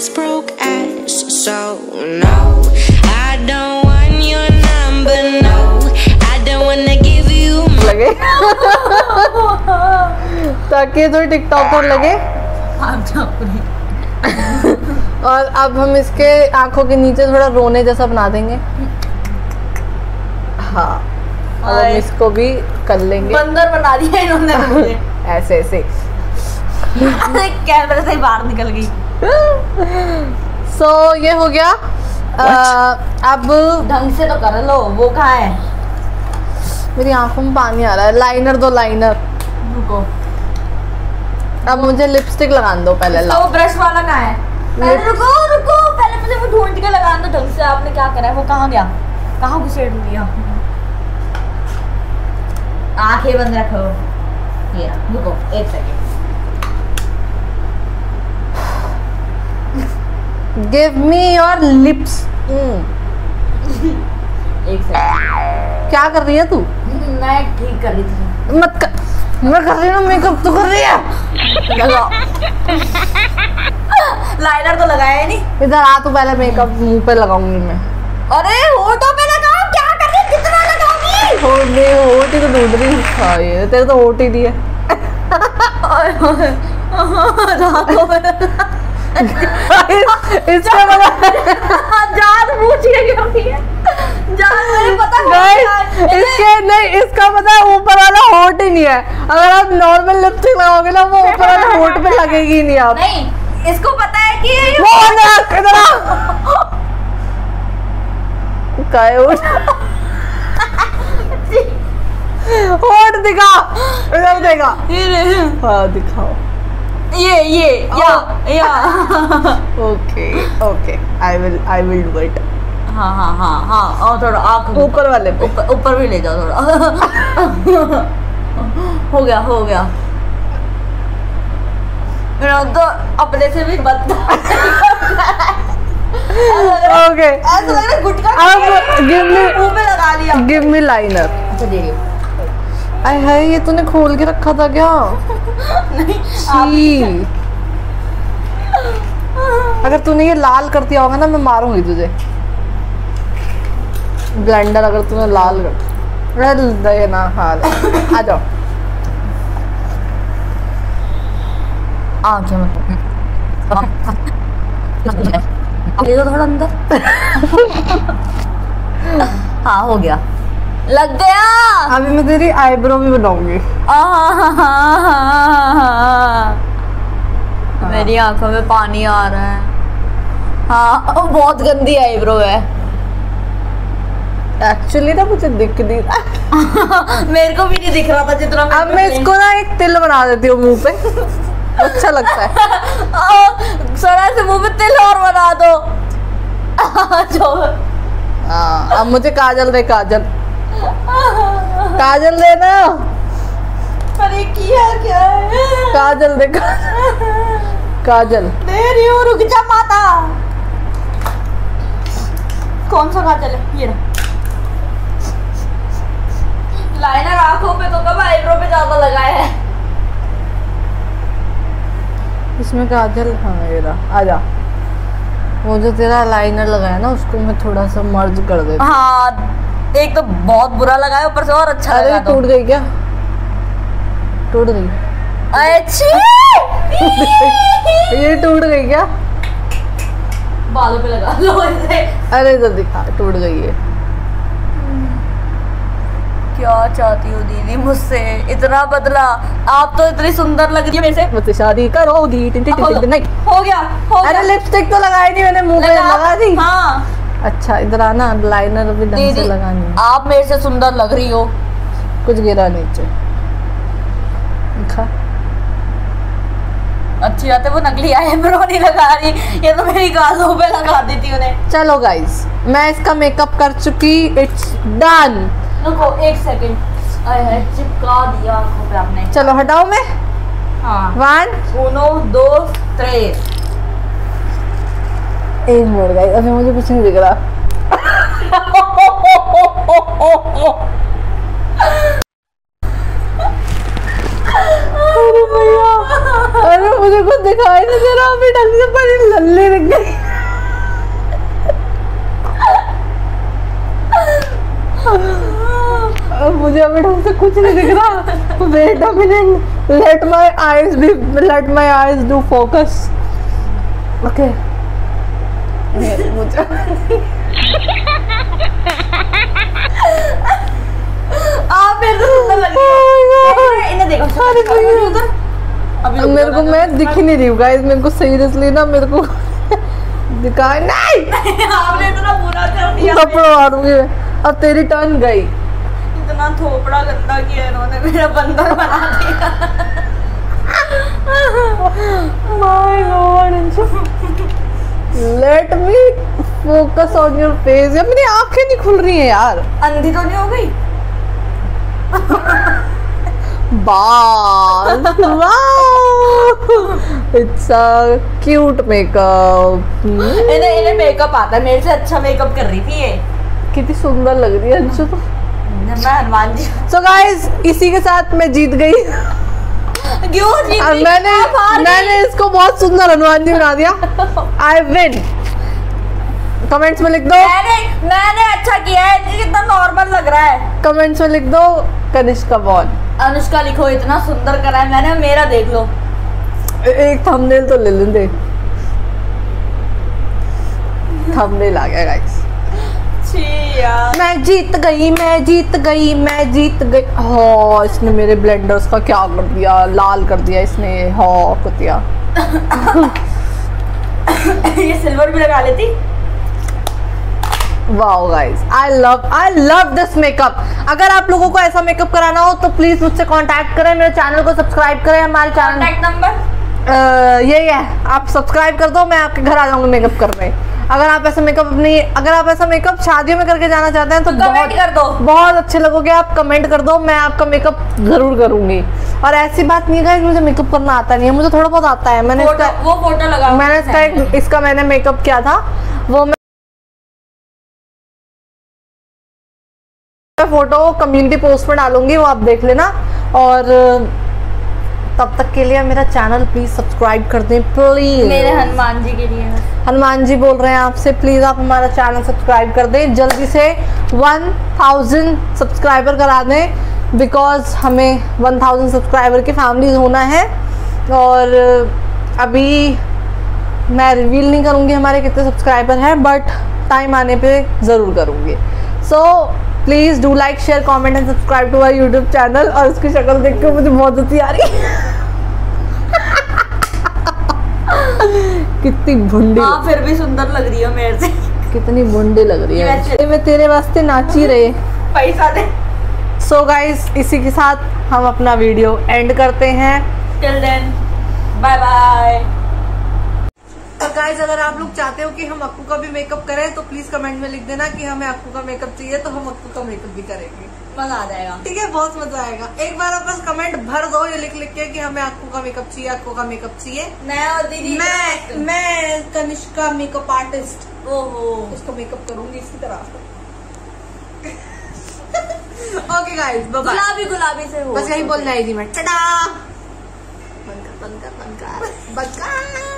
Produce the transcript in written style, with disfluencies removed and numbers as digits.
this broke ass. So no, I don't want your number. No, I don't wanna give you लगे ताकि तो TikToker लगे। और अब हम इसके आंखों के नीचे थोड़ा रोने जैसा बना देंगे। हाँ, अब हम इसको भी कर लेंगे। बंदर बना दिया इन्होंने मुझे। ऐसे ऐसे कैमरे से बाहर निकल गई। सो ये हो गया। अब ढंग से तो कर लो। वो कहाँ है? मेरी आंखों में पानी आ रहा है। लाइनर दो, लाइनर। रुको, अब मुझे लिपस्टिक लगाने दो पहले। तो ब्रश वाला कहाँ है? पहले रुको रुको, पहले मुझे वो ढूंढ के लगाने दो ढंग से। आपने क्या करा है? वो कहाँ गया? कहाँ घुसेड़ दिया? आंखें बंद रखो। ये रुको एक second. Give me your lips. एक सेकंड। क्या कर रही है तू? मैं ठीक कर रही थी। मत कर। मैं कर रही हूँ मेकअप। तो कर रही है। लगाओ। लाइनर तो लगाया ही नहीं। इधर आ, तू पहले मेकअप मुंह पे लगाऊंगी मैं। अरे होठों पे लगाओ। क्या कर रही है? कितना लगाओगी? होठ ही तो ढूंढ रही हूँ। हाँ, ये तेरे तो होठ ही नहीं है। इसका जान पूछ के क्यों की है? जान मुझे पता है। इसके नहीं, इसका पता है ऊपर वाला होठ ही नहीं है। अगर आप नॉर्मल लिपस्टिक लगाओगे ना, वो ऊपर वाले होठ पे लगेगी नहीं। आप नहीं, इसको पता है कि होठ दिखा। इधर देखा। हाँ दिखाओ। ये या okay okay, I will do it. हाँ हाँ हाँ हाँ, और थोड़ा आँख ऊपर वाले पे। ऊपर भी ले जाओ थोड़ा। हो गया हो गया। मेरा तो अपने से भी बदला। ओके, ऐसा लग रहा है गुटखा अब गिव मी, मुंह पे लगा लिया। Give me liner. अच्छा दे रही हूँ। आय हाय, ये तूने खोल के रखा था क्या? नहीं, छी। अगर तूने ये लाल कर दिया होगा ना, मैं मारूंगी तुझे। ब्लेंडर अगर तूने लाल कर देना। हाँ आ जाओ। आँखें मत ले दो थोड़ा अंदर। हाँ हो गया, लग गया। अभी मैं तेरी आईब्रो भी बनाऊंगी। मेरी आंखों में पानी आ रहा है। हाँ, बहुत गंदी आईब्रो है। एक्चुअली ना मुझे दिख नहीं रहा। मेरे को भी नहीं दिख रहा था जितना। अब मैं इसको ना एक तिल बना देती हूँ मुंह पे। अच्छा लगता है। सड़ा से मुंह पे तिल और बना दो। जो अब मुझे काजल दे। काजल काजल दे ना। अरे किया क्या है? काजल दे। काजल दे रही हूँ, रुक जा माता। कौन सा काजल है? ये रहा। लाइनर आंखों पे तो कब, आईब्रो पे ज्यादा लगाया है। इसमें काजल। हाँ ये रहा। आजा। वो जो तेरा लाइनर लगाया ना, उसको मैं थोड़ा सा मर्ज कर देती। हाँ, एक तो बहुत बुरा लगा है, ऊपर से और अच्छा लगा। अरे टूट गई क्या? टूट गई। अच्छी। ये टूट गई क्या? बालों पे लगा लो इसे। अरे इधर दिखा, टूट गई है। क्या चाहती हो दीदी मुझसे? इतना बदला? आप तो इतनी सुंदर लग रही है मेरे से। मुझसे शादी करोगी? नहीं हो गया हो गया। अरे लिपस्टिक तो लगाई नहीं मैंने, मुंह पे लगा दी। हाँ अच्छा इधर आना, लाइनर भी ढंग से लगानी है। आप मेरे से सुंदर लग रही हो। कुछ गिरा नीचे। अच्छी बात है, वो नकली आईब्रो नहीं लगा रही। ये तो मेरी गालों पे लगा देती उन्हें। चलो गाइस, मैं इसका मेकअप कर चुकी। It's done. रुको एक सेकंड। चिपका दिया आंखों पे आपने। चलो हटाओ मैं। हाँ 1 1 2 3। एक मिनट गाइस, अभी मुझे कुछ नहीं दिख रहा। अरे भैया, अरे मुझे कुछ दिखाई नहीं दे रहा। अभी ढंग से पड़ी लल्ली दिख गई। कुछ नहीं दिख रहा। Wait a minute, let my eyes do focus. Okay मुझे आप मेरे को सुंदर लग रही है। इन्हें देखो उधर। अभी मेरे को मैं दिख ही नहीं रही हूँ गाइस, मेरे को सीरियसली ना मेरे को दिखा नहीं। आपने इतना बुरा कर दिया। थप्पड़ मारूंगी मैं। अब तेरी टर्न गई। इतना थोपड़ा गंदा किया इन्होंने, मेरा बंदर बना दिया। My god, let me focus on your face. यार मेरी आंखें नहीं खुल रही हैं यार। अंधी तो नहीं हो गई? बाल, इट्स अ क्यूट मेकअप। इन्हें मेकअप आता है, मेरे से अच्छा मेकअप कर रही थी ये। कितनी सुंदर लग रही है अंशु तो। मैं हनुमान जी। सो गाइस इसी के साथ मैं जीत गई। क्यों जीत गई? मैंने इसको बहुत सुंदर हनुमान जी बना दिया। I win. कमेंट्स में लिख दो मैंने अच्छा किया है। कितना नॉर्मल लग रहा है। कमेंट्स में लिख दो कनिष्का बॉन। अनुष्का लिखो, इतना सुंदर करा है मैंने। मेरा देख लो। एक थंबनेल तो ले लेंगे। थंबनेल आ गया गाइस। मैं जीत गई, मैं जीत गई, मैं जीत गई। हाँ इसने मेरे ब्लेंडर्स का क्या कर दिया, लाल कर दिया इसने। हाँ कुतिया। ये सिल्वर भी लगा लेती। Wow guys, I love this makeup. अगर आप लोगों को ऐसा मेकअप कराना हो तो प्लीज मुझसे कांटेक्ट करें, मेरे चैनल को सब्सक्राइब करें। हमारे चैनल कॉन्टैक्ट नंबर यही है, आप सब्सक्राइब कर दो, मैं आपके घर आ जाऊंगी मेकअप करने। अगर आप ऐसा मेकअप शादियों में करके जाना चाहते हैं तो कमेंट कर दो। बहुत अच्छे लगोगे आप, कमेंट कर दो, मैं आपका मेकअप जरूर करूंगी। और ऐसी बात नहीं है मुझे मेकअप करना आता नहीं है, मुझे थोड़ा बहुत आता है। मैंने इसका मैंने मेकअप किया था, वो मैं फोटो कम्युनिटी पोस्ट में डालूंगी, वो आप देख लेना। और तब तक के लिए मेरा चैनल प्लीज सब्सक्राइब कर दें प्लीज। मेरे हनुमान जी के लिए। हनुमान जी बोल रहे हैं आपसे, प्लीज आप हमारा चैनल सब्सक्राइब कर दें, जल्दी से 1000 सब्सक्राइबर करा दें, बिकॉज हमें 1000 सब्सक्राइबर की फैमिलीज होना है। और अभी मैं रिवील नहीं करूँगी हमारे कितने सब्सक्राइबर हैं, बट टाइम आने पे ज़रूर करूँगी। So please do like share comment and subscribe to our YouTube channel. और उसकी शक्ल देख के मुझे बहुत हंसी आ रही है। कितनी भुंडी। हाँ फिर भी सुंदर लग रही हो मेरे से। कितनी भुंडी लग रही है। मैं तेरे वास्ते नाची रहे। पैसा दे। सो गाइस इसी के साथ हम अपना वीडियो एंड करते हैं। Till then bye bye. तो गाइस अगर आप लोग चाहते हो कि हम अक्कू का भी मेकअप करें तो प्लीज कमेंट में लिख देना कि हमें अक्कू का मेकअप चाहिए, तो हम अक्कू का मेकअप भी करेंगे। मजा आ जाएगा। ठीक है, बहुत मजा आएगा। एक बार आप बस कमेंट भर दो ये लिख के कि हमें अक्कू का मेकअप चाहिए, अक्कू का मेकअप चाहिए। मैं और दीदी मैं कनिष्का मेकअप आर्टिस्ट। ओहो उसको मेकअप करूंगी इसी तरह। Okay guys bye bye. गुलाबी गुलाबी से हो। बस यही बोलना है जी मैं। टाटा। बंद कर।